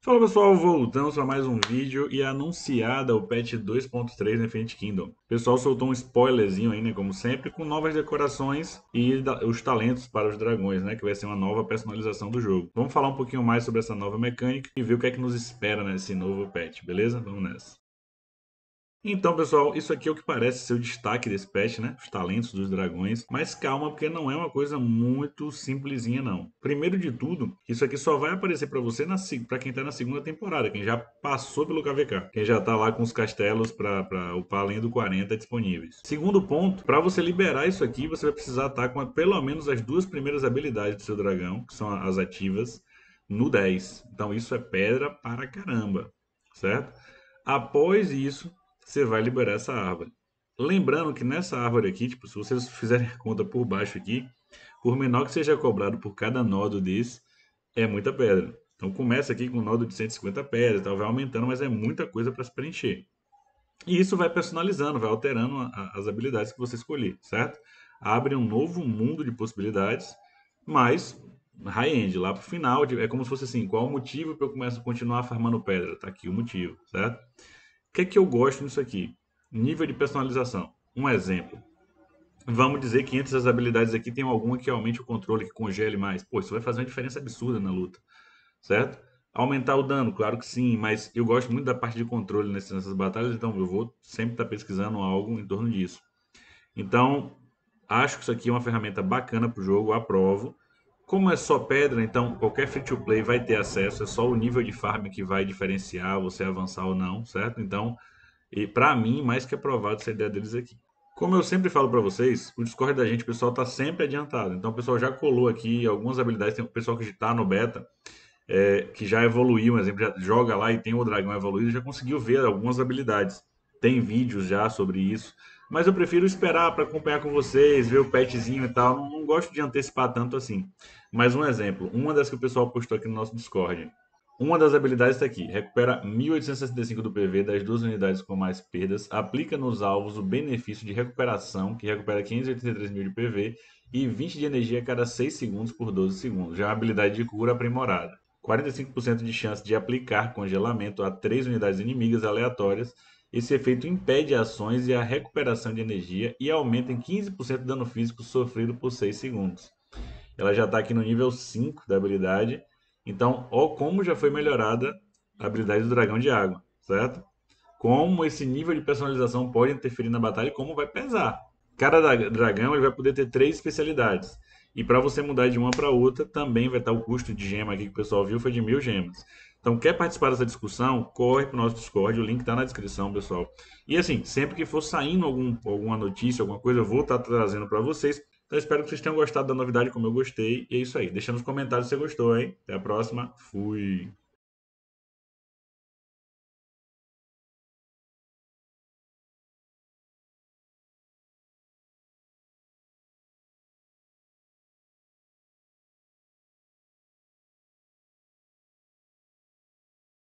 Fala pessoal, voltamos para mais um vídeo e anunciada o patch 2.3 no Infinite Kingdom. O pessoal soltou um spoilerzinho aí, né, como sempre, com novas decorações e os talentos para os dragões, né, que vai ser uma nova personalização do jogo. Vamos falar um pouquinho mais sobre essa nova mecânica e ver o que é que nos espera nesse novo patch, beleza? Vamos nessa. Então, pessoal, isso aqui é o que parece ser o destaque desse patch, né? Os talentos dos dragões. Mas calma, porque não é uma coisa muito simplesinha, não. Primeiro de tudo, isso aqui só vai aparecer para você para quem tá na segunda temporada, quem já passou pelo KVK, quem já tá lá com os castelos para upar além do 40 disponíveis. Segundo ponto, para você liberar isso aqui, você vai precisar estar com pelo menos as duas primeiras habilidades do seu dragão, que são as ativas, no 10. Então isso é pedra para caramba, certo? Após isso, você vai liberar essa árvore. Lembrando que nessa árvore aqui, tipo, se vocês fizerem a conta por baixo aqui, por menor que seja cobrado por cada nodo desse, é muita pedra. Então começa aqui com um nodo de 150 pedras, tal, vai aumentando, mas é muita coisa para se preencher. E isso vai personalizando, vai alterando as habilidades que você escolher, certo? Abre um novo mundo de possibilidades, mas high-end, lá pro final, é como se fosse assim, qual o motivo para eu começar a continuar farmando pedra? Tá aqui o motivo, certo? O que é que eu gosto nisso aqui? Nível de personalização. Um exemplo. Vamos dizer que entre as habilidades aqui tem alguma que aumente o controle, que congele mais. Pô, isso vai fazer uma diferença absurda na luta, certo? Aumentar o dano, claro que sim, mas eu gosto muito da parte de controle nessas batalhas, então eu vou sempre estar pesquisando algo em torno disso. Então, acho que isso aqui é uma ferramenta bacana para o jogo, aprovo. Como é só pedra, então qualquer free-to-play vai ter acesso, é só o nível de farm que vai diferenciar você avançar ou não, certo? Então, e para mim, mais que aprovado essa ideia deles aqui. Como eu sempre falo para vocês, o Discord da gente, o pessoal tá sempre adiantado. Então o pessoal já colou aqui algumas habilidades. Tem o pessoal que está no beta, que já evoluiu, por exemplo, já joga lá e tem o dragão evoluído, já conseguiu ver algumas habilidades. Tem vídeos já sobre isso. Mas eu prefiro esperar para acompanhar com vocês, ver o patchzinho e tal. Não gosto de antecipar tanto assim. Mas um exemplo, uma das que o pessoal postou aqui no nosso Discord. Uma das habilidades está aqui. Recupera 1865 do PV das duas unidades com mais perdas. Aplica nos alvos o benefício de recuperação, que recupera 583 mil de PV e 20 de energia a cada 6 segundos por 12 segundos. Já é uma habilidade de cura aprimorada. 45% de chance de aplicar congelamento a 3 unidades inimigas aleatórias. Esse efeito impede ações e a recuperação de energia e aumenta em 15% o dano físico sofrido por 6 segundos. Ela já está aqui no nível 5 da habilidade. Então, ó como já foi melhorada a habilidade do dragão de água, certo? Como esse nível de personalização pode interferir na batalha e como vai pesar. Cada dragão ele vai poder ter 3 especialidades. E para você mudar de uma para outra, também vai estar o custo de gema aqui que o pessoal viu, foi de 1000 gemas. Então, quer participar dessa discussão? Corre para o nosso Discord, o link está na descrição, pessoal. E assim, sempre que for saindo alguma notícia, alguma coisa, eu vou estar trazendo para vocês. Então, espero que vocês tenham gostado da novidade como eu gostei. E é isso aí. Deixa nos comentários se você gostou, hein? Até a próxima. Fui.